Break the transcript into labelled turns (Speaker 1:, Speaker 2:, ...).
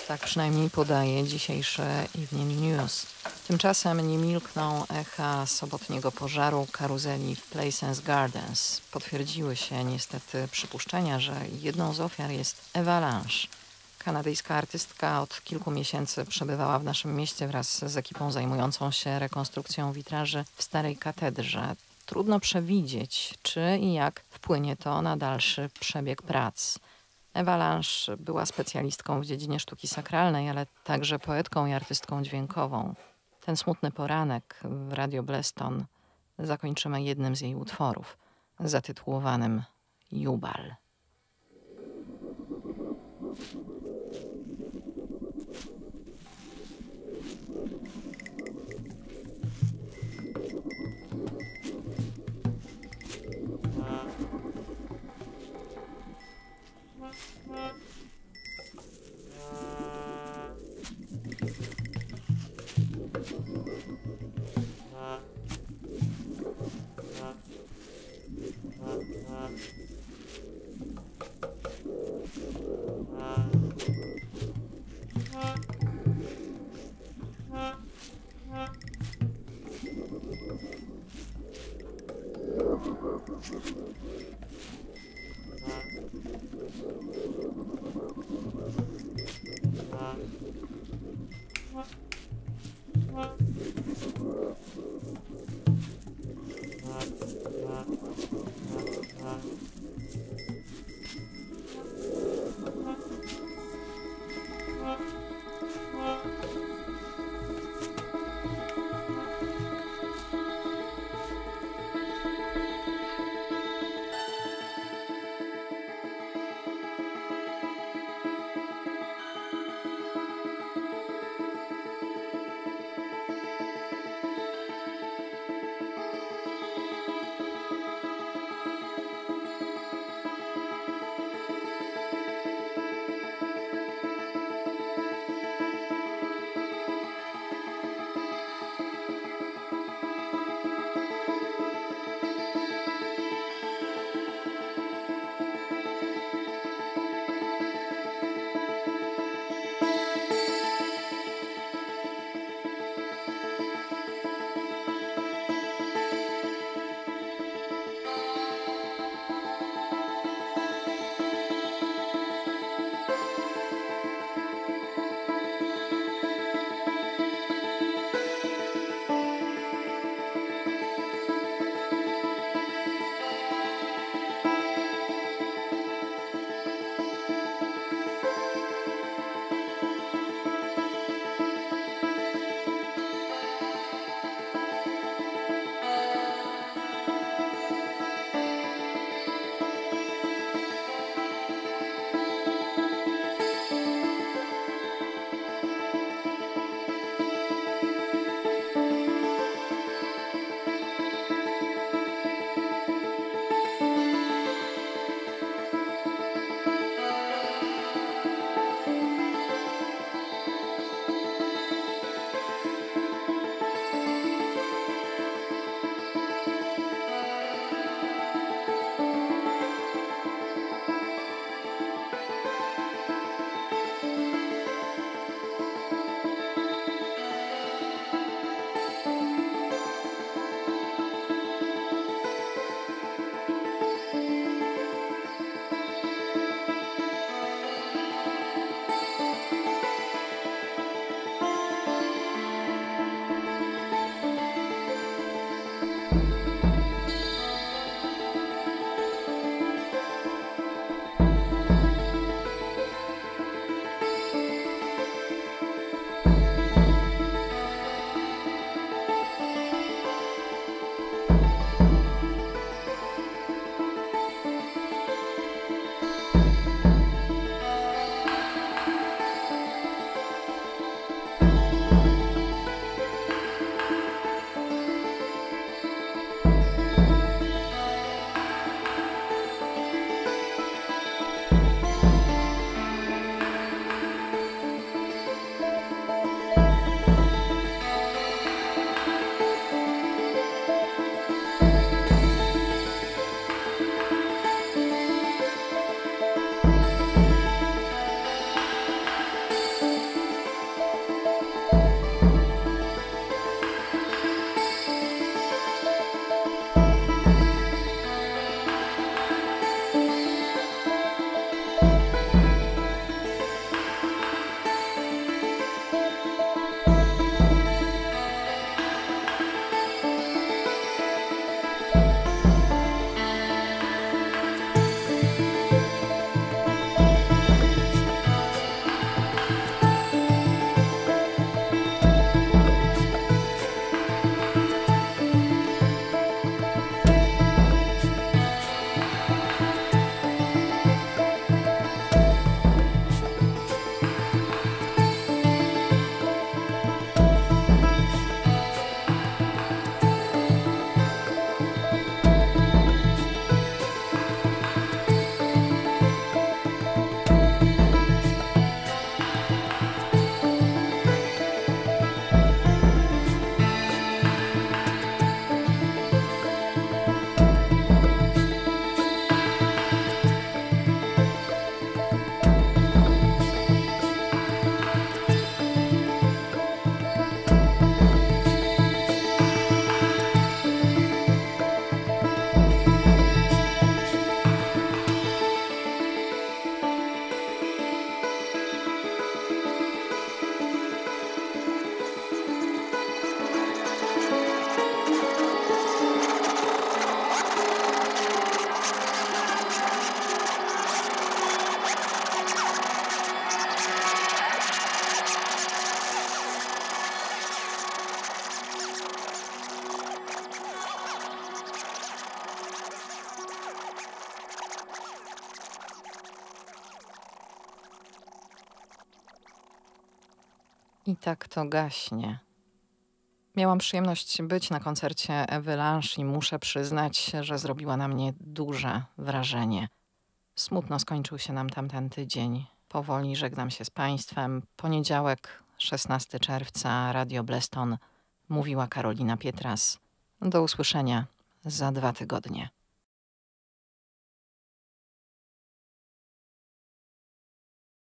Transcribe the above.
Speaker 1: Tak przynajmniej podaje dzisiejszy Evening News. Tymczasem nie milkną echa sobotniego pożaru karuzeli w Plaisance Gardens. Potwierdziły się niestety przypuszczenia, że jedną z ofiar jest Eva Lange. Kanadyjska artystka od kilku miesięcy przebywała w naszym mieście wraz z ekipą zajmującą się rekonstrukcją witraży w Starej Katedrze. Trudno przewidzieć, czy i jak wpłynie to na dalszy przebieg prac. Eva Lange była specjalistką w dziedzinie sztuki sakralnej, ale także poetką i artystką dźwiękową. Ten smutny poranek w Radio Bleston zakończymy jednym z jej utworów, zatytułowanym Jubal. I tak to gaśnie. Miałam przyjemność być na koncercie Ewy Lange i muszę przyznać, że zrobiła na mnie duże wrażenie. Smutno skończył się nam tamten tydzień. Powoli żegnam się z Państwem. Poniedziałek, 16 czerwca, Radio Bleston. Mówiła Karolina Pietras. Do usłyszenia za 2 tygodnie.